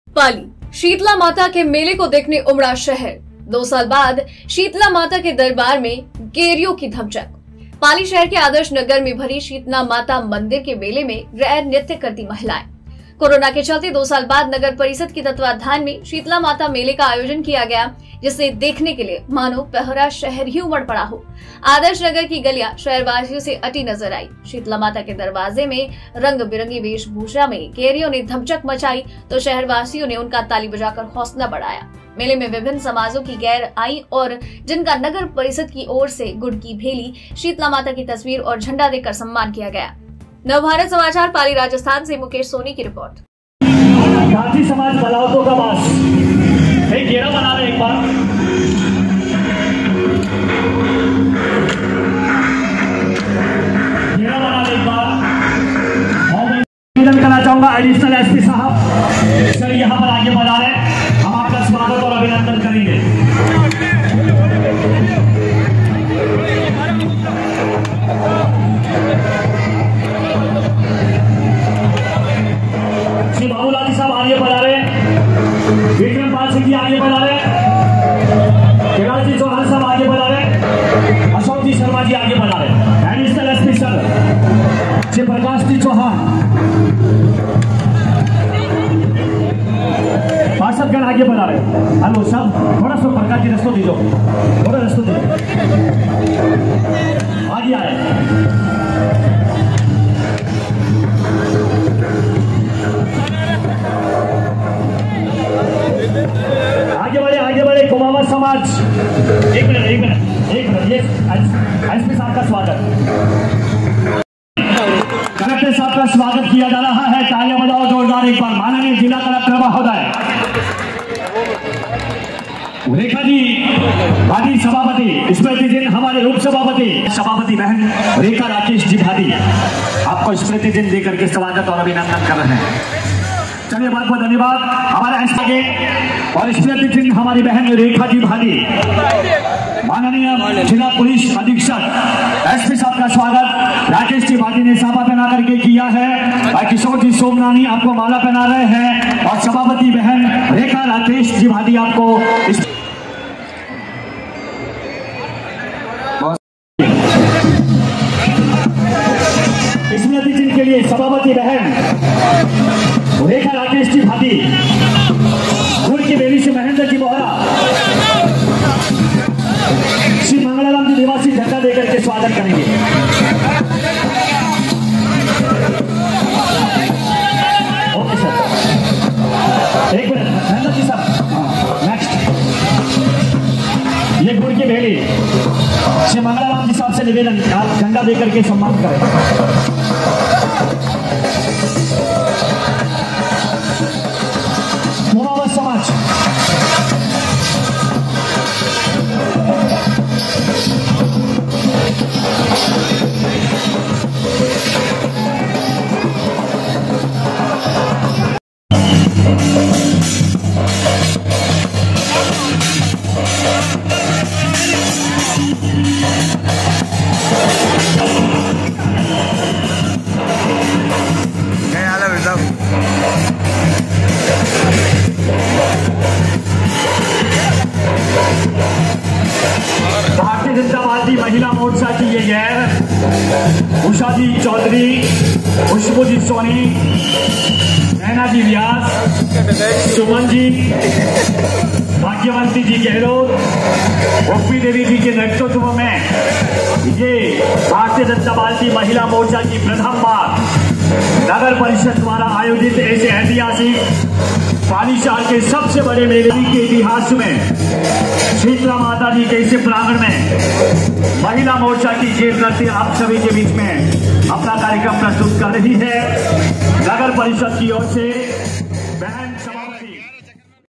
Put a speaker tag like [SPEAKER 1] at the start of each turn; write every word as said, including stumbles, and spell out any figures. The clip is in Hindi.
[SPEAKER 1] पाली शीतला माता के मेले को देखने उमड़ा शहर। दो साल बाद शीतला माता के दरबार में गेरियों की धमचक। पाली शहर के आदर्श नगर में भरी शीतला माता मंदिर के मेले में रैर नृत्य करती महिलाएं। कोरोना के चलते दो साल बाद नगर परिषद के तत्वाधान में शीतला माता मेले का आयोजन किया गया, जिसे देखने के लिए मानो पहरा शहर ही उमड़ पड़ा हो। आदर्श नगर की गलियां शहरवासियों से अटी नजर आई। शीतला माता के दरवाजे में रंग बिरंगी वेशभूषा में केरियों ने धमचक मचाई तो शहरवासियों ने उनका ताली बजाकर हौसला बढ़ाया। मेले में विभिन्न समाजों की गैर आई और जिनका नगर परिषद की ओर से गुड़ की भेली, शीतला माता की तस्वीर और झंडा देकर सम्मान किया गया। नवभारत समाचार पाली राजस्थान से मुकेश सोनी की रिपोर्ट।
[SPEAKER 2] गांधी समाज बलावतों का बास एक घेरा बना रहे, एक बार घेरा बना रहे, एक बार निवेदन करना चाहूंगा एडिशनल एसपी साहब सर यहाँ पर आगे बढ़ा रहे, हम आपका स्वागत और अभिनंदन करेंगे। श्री बाबूलाल जी साहब आगे बढ़ा रहे हैं, विक्रम पाल सिंह जी आगे बढ़ा रहे हैं, केदार जी चौहान साहब आगे बढ़ा रहे हैं, अशोक जी शर्मा जी आगे बढ़ा रहे हैं, additional SP sir Shri Prakash ji Chauhan, पार्षदगण आगे बढ़ा रहे हैं। हेलो सब थोड़ा सा प्रकाश जी रस्तों दीजो, थोड़ा रस्तों दीजो, आगे आए। आगे बढ़े आगे बढ़े कुमावत समाज, एक मिनट एक मिनट एक मिनट ये एसपी साहब का स्वागत, कलेक्टर साहब का स्वागत किया जा रहा है। तालियां बजाओ जोरदार एक बार। माननीय जिला कलेक्टर महोदय रेखा जी भाटी सभापति, स्मृति चिन्ह हमारे उप सभापति सभापति बहन रेखा राकेश जी भाटी आपको स्मृति चिन्ह देकर के स्वागत और अभिनंदन कर रहे हैं। चलिए बहुत बहुत धन्यवाद हमारे आगे और स्मृति चिन्ह हमारी बहन रेखा जी भाटी। माननीय जिला पुलिस अधीक्षक एसपी साहब का स्वागत राकेश जी भाटी ने साफा पहना करके किया है और किशोर जी सोमनानी आपको माला पहना रहे हैं और सभापति बहन रेखा राकेश जी भाटी आपको स्मृति चिन्ह के लिए सभापति बहन रेखा राकेश जी भाटी, गुड़ की बेली से महेंद्र जी बोहरा, श्री मंगलाराम जी निवासी झंडा देकर के स्वागत करेंगे। ओके सर, एक मिनट महेंद्र जी साहब, नेक्स्ट ये गुड़ की बेली श्री मंगलाराम जी साहब से निवेदन आप झंडा देकर के सम्मान करें। कुमावत समाज भारतीय जनता पार्टी महिला मोर्चा की ये गैर उषा जी चौधरी, खुशबू जी सोनी, नैना जी व्यास, सुमन जी, भाग्यवंती जी गहलोत, गोपी देवी जी के नेतृत्व में ये भारतीय जनता पार्टी महिला मोर्चा की प्रथम बार नगर परिषद द्वारा आयोजित ऐसे ऐतिहासिक पाली शहर के सबसे बड़े मेले के इतिहास में शीतला माता जी के इस प्रांगण में महिला मोर्चा की ये नृत्य आप सभी के बीच में अपना कार्यक्रम प्रस्तुत कर रही है। नगर परिषद की ओर से